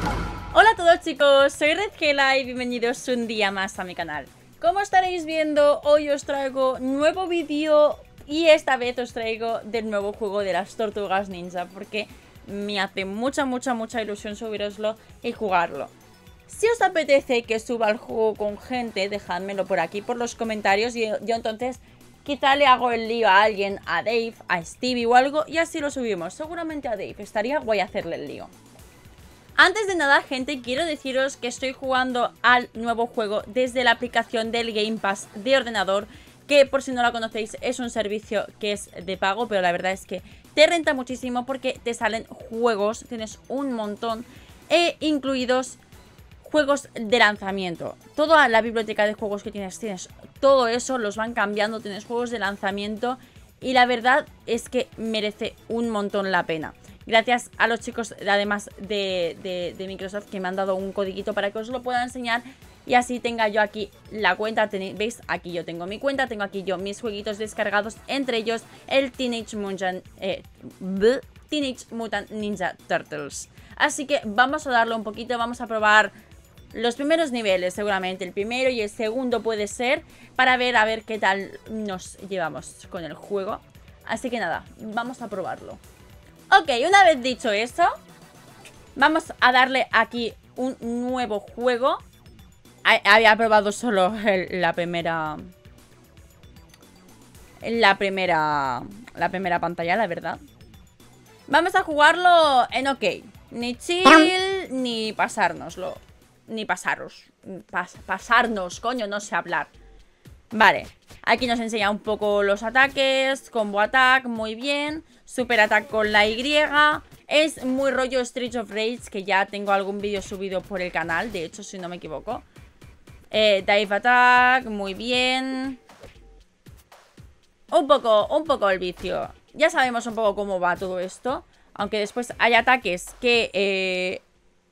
Hola a todos chicos, soy Redgela y bienvenidos un día más a mi canal. Como estaréis viendo, hoy os traigo nuevo vídeo y esta vez os traigo del nuevo juego de las Tortugas Ninja porque me hace mucha ilusión subiroslo y jugarlo. Si os apetece que suba el juego con gente, dejádmelo por aquí por los comentarios y yo entonces quizá le hago el lío a alguien, a Dave, a Stevie o algo y así lo subimos. Seguramente a Dave, estaría guay hacerle el lío. Antes de nada, gente, quiero deciros que estoy jugando al nuevo juego desde la aplicación del Game Pass de ordenador, que por si no la conocéis es un servicio que es de pago, pero la verdad es que te renta muchísimo porque te salen juegos, tienes un montón, incluidos juegos de lanzamiento. Toda la biblioteca de juegos que tienes todo eso, los van cambiando, tienes juegos de lanzamiento y la verdad es que merece un montón la pena. Gracias a los chicos, además de Microsoft, que me han dado un codiguito para que os lo pueda enseñar y así tenga yo aquí la cuenta. ¿Veis? Aquí yo tengo mi cuenta, tengo aquí yo mis jueguitos descargados, entre ellos el Teenage Mutant Ninja Turtles. Así que vamos a darle un poquito, vamos a probar los primeros niveles, seguramente el primero y el segundo puede ser, para ver a ver qué tal nos llevamos con el juego. Así que nada, vamos a probarlo. Ok, una vez dicho eso, vamos a darle aquí un nuevo juego. Había probado solo la primera pantalla, la verdad. Vamos a jugarlo en ok. Ni chill, ni pasárnoslo. Ni pasarnos, coño, no sé hablar. Vale, aquí nos enseña un poco los ataques. Combo attack, muy bien. Super attack con la Y. Es muy rollo Streets of Rage, que ya tengo algún vídeo subido por el canal, de hecho, si no me equivoco. Dive attack, muy bien. Un poco el vicio. Ya sabemos un poco cómo va todo esto. Aunque después hay ataques que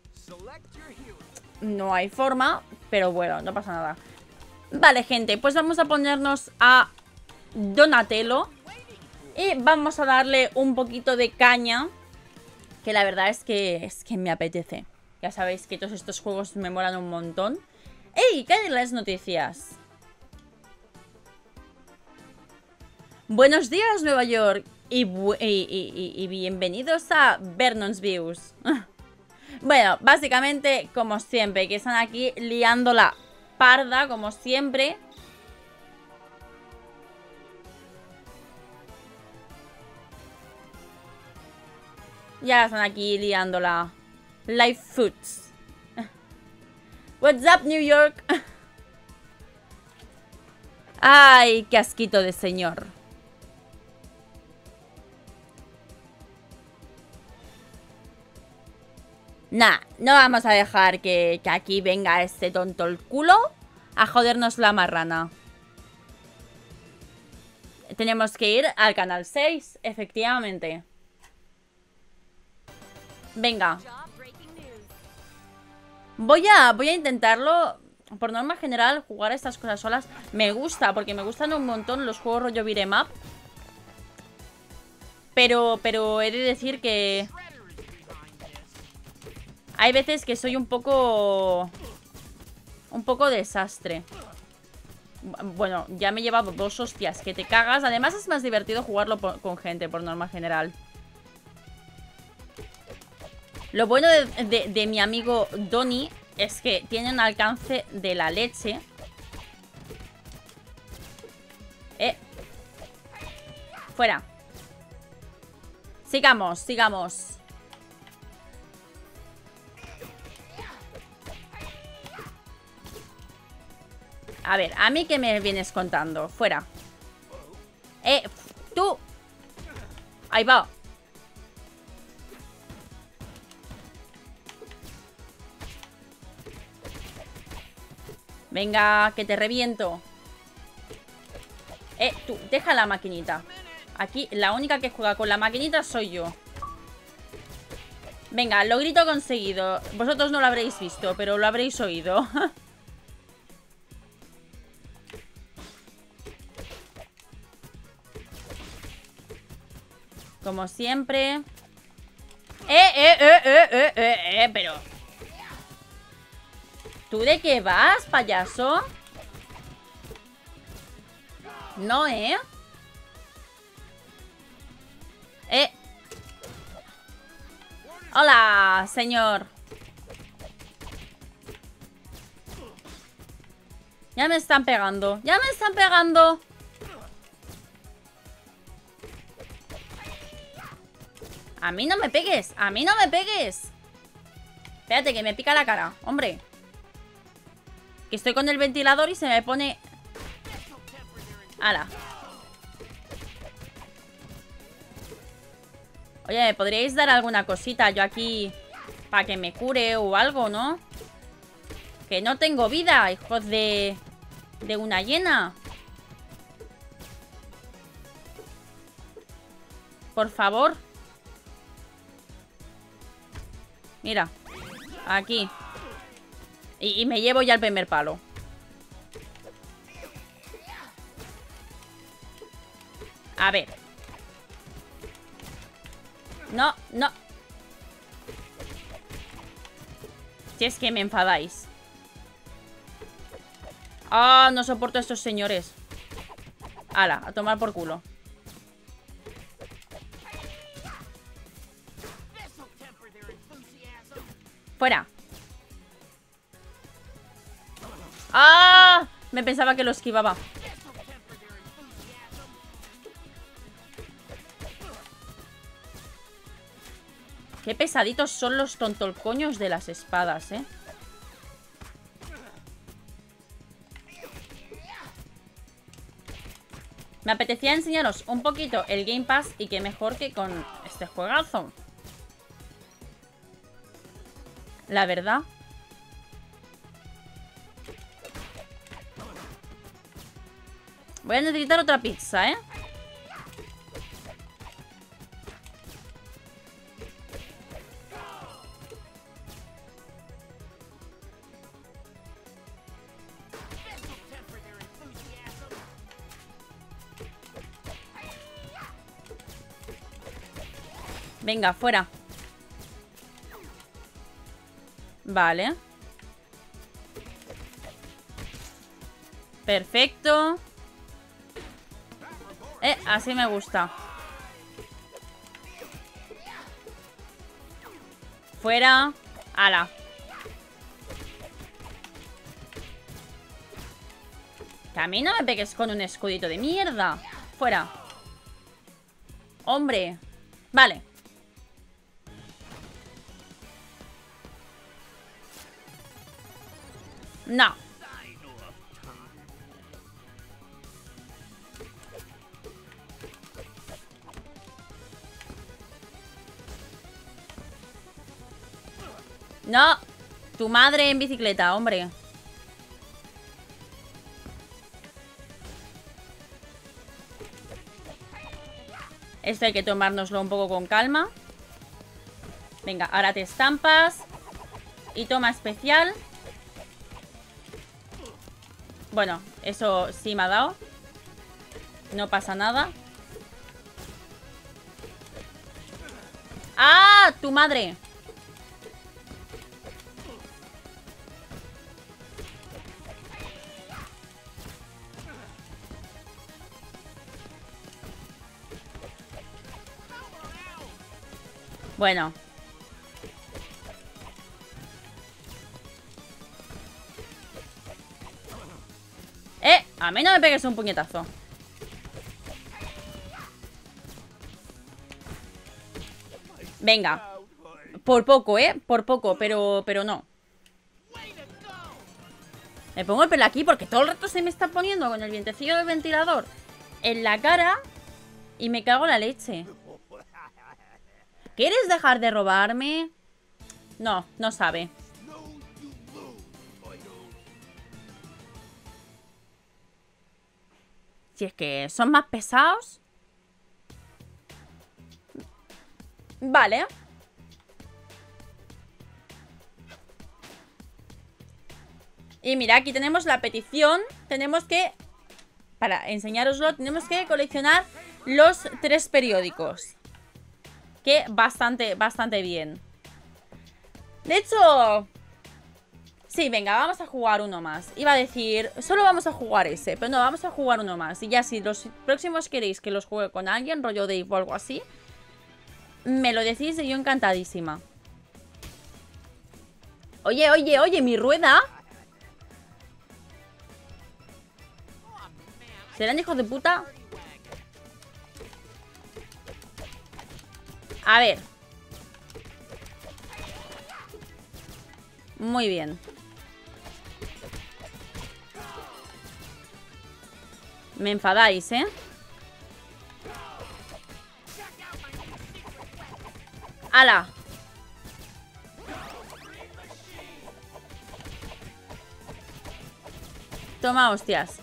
no hay forma, pero bueno, no pasa nada. Vale, gente, pues vamos a ponernos a Donatello y vamos a darle un poquito de caña, que la verdad es que me apetece. Ya sabéis que todos estos juegos me molan un montón. ¡Ey! ¿Qué hay en las noticias? Buenos días, Nueva York, y bienvenidos a Vernon's Views. Bueno, básicamente, como siempre, que están aquí liando la parda, como siempre. Ya están aquí liando la Live Foods. What's up, New York? Ay, qué asquito de señor. Nah, no vamos a dejar que aquí venga este tonto el culo a jodernos la marrana. Tenemos que ir al canal 6, efectivamente. Venga. Voy a intentarlo. Por norma general, jugar a estas cosas solas me gusta, porque me gustan un montón los juegos rollo beat'em up. Pero he de decir que hay veces que soy un poco desastre. Bueno, ya me he llevado 2 hostias que te cagas. Además es más divertido jugarlo con gente, por norma general. Lo bueno de mi amigo Donnie es que tiene un alcance de la leche. Fuera. Sigamos. A ver, ¿a mí qué me vienes contando? Fuera. Tú. Ahí va. Venga, que te reviento. Tú, deja la maquinita. Aquí la única que juega con la maquinita soy yo. Venga, logrito conseguido. Vosotros no lo habréis visto, pero lo habréis oído. Como siempre. Pero ¿Tú de qué vas, payaso? No, ¿eh? Hola, señor. Ya me están pegando. Ya me están pegando. A mí no me pegues. A mí no me pegues. Espérate, que me pica la cara. Hombre. Que estoy con el ventilador y se me pone... ¡Hala! Oye, ¿me podríais dar alguna cosita yo aquí para que me cure o algo, no? Que no tengo vida, hijos de una hiena. Por favor. Mira. Aquí. Y me llevo ya el primer palo. A ver. No, no. Si es que me enfadáis. Ah, no soporto a estos señores. Hala, a tomar por culo. Fuera. ¡Ah! Me pensaba que lo esquivaba. Qué pesaditos son los tontolcoños de las espadas, ¿eh? Me apetecía enseñaros un poquito el Game Pass y qué mejor que con este juegazo. La verdad. Voy a necesitar otra pizza, ¿eh? Venga, fuera. Vale. Perfecto. Así me gusta. Fuera. Ala. Que a mí no me pegues con un escudito de mierda. Fuera. Hombre. Vale. No. No. Tu madre en bicicleta, hombre. Esto hay que tomárnoslo un poco con calma. Venga, ahora te estampas. Y toma especial. Bueno, eso sí me ha dado. No pasa nada. ¡Ah! ¡Tu madre! Bueno. A mí no me pegues un puñetazo. Venga. Por poco, por poco, pero no. Me pongo el pelo aquí porque todo el rato se me está poniendo con el vientecillo del ventilador en la cara y me cago en la leche. ¿Quieres dejar de robarme? No, no sabe. Si es que son más pesados. Vale. Y mira, aquí tenemos la petición. Tenemos que... Para enseñároslo, tenemos que coleccionar los 3 periódicos. Que bastante bien. De hecho, Sí, venga, vamos a jugar uno más. Iba a decir, solo vamos a jugar ese, pero no, vamos a jugar uno más. Y ya si los próximos queréis que los juegue con alguien, rollo Dave o algo así, me lo decís y yo encantadísima. Oye, oye, oye, mi rueda. ¿Serán hijos de puta? A ver. Muy bien. Me enfadáis, ¿eh? ¡Hala! Toma hostias.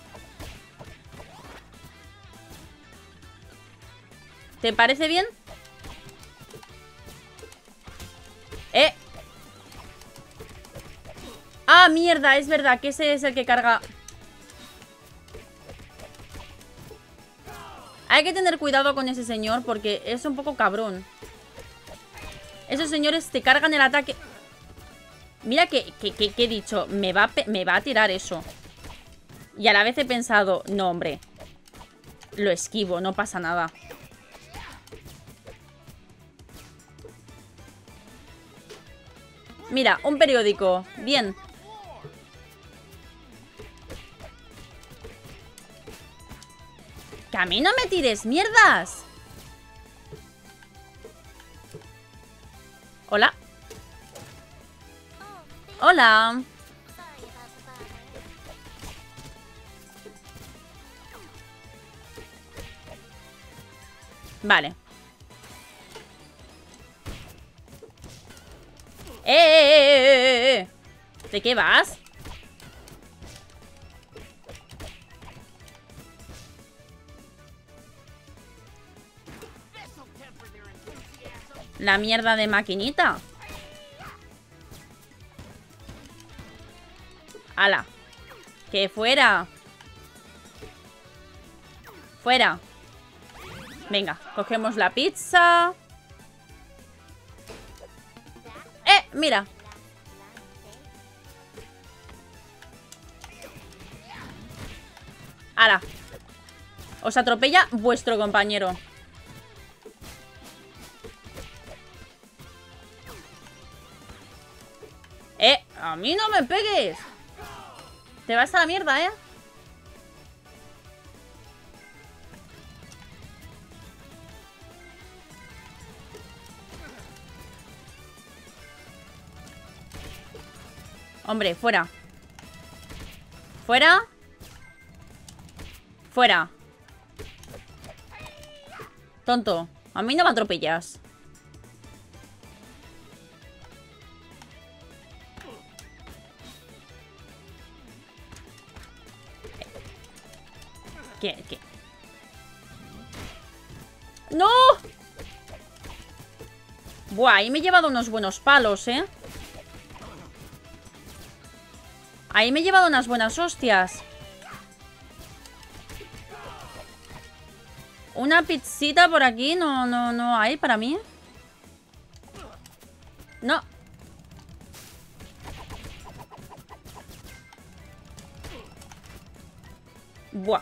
¿Te parece bien? ¡Ah, mierda! Es verdad que ese es el que carga. Hay que tener cuidado con ese señor porque es un poco cabrón. Esos señores te cargan el ataque. Mira que he dicho, me va a tirar eso. Y a la vez he pensado, no, hombre, lo esquivo, no pasa nada. Mira, un periódico. Bien. Que a mí no me tires mierdas. Hola. Hola. Vale. ¿De qué vas? La mierda de maquinita. ¡Hala! ¡Que fuera! ¡Fuera! Venga, cogemos la pizza. Mira. ¡Hala! Os atropella vuestro compañero. A mí no me pegues. Te vas a la mierda, Hombre, fuera. Fuera. Fuera. Tonto, a mí no me atropellas. ¿Qué? ¡No! Buah, ahí me he llevado unos buenos palos, Ahí me he llevado unas buenas hostias. Una pizzita por aquí no hay para mí. No. Buah.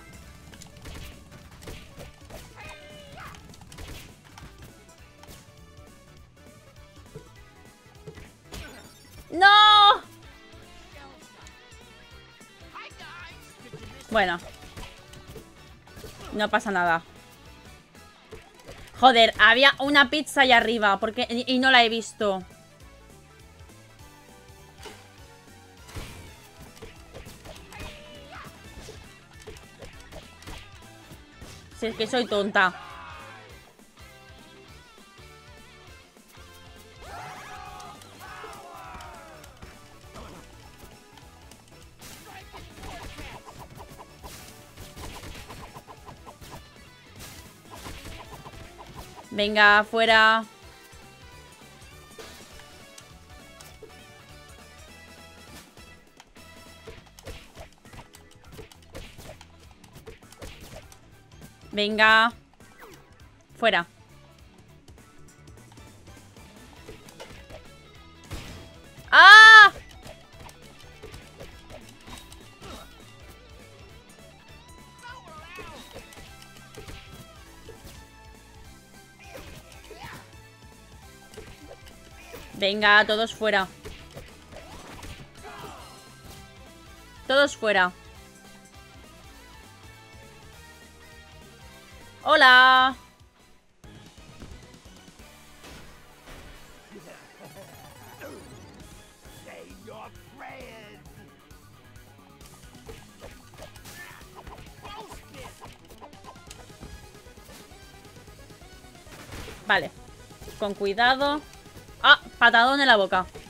¡No! Bueno. No pasa nada. Joder, había una pizza allá arriba y no la he visto. Si es que soy tonta. Venga, fuera. Venga. Fuera. ¡Ah! Venga, todos fuera. Todos fuera. Hola. Vale. Con cuidado. Ah, patadón en la boca.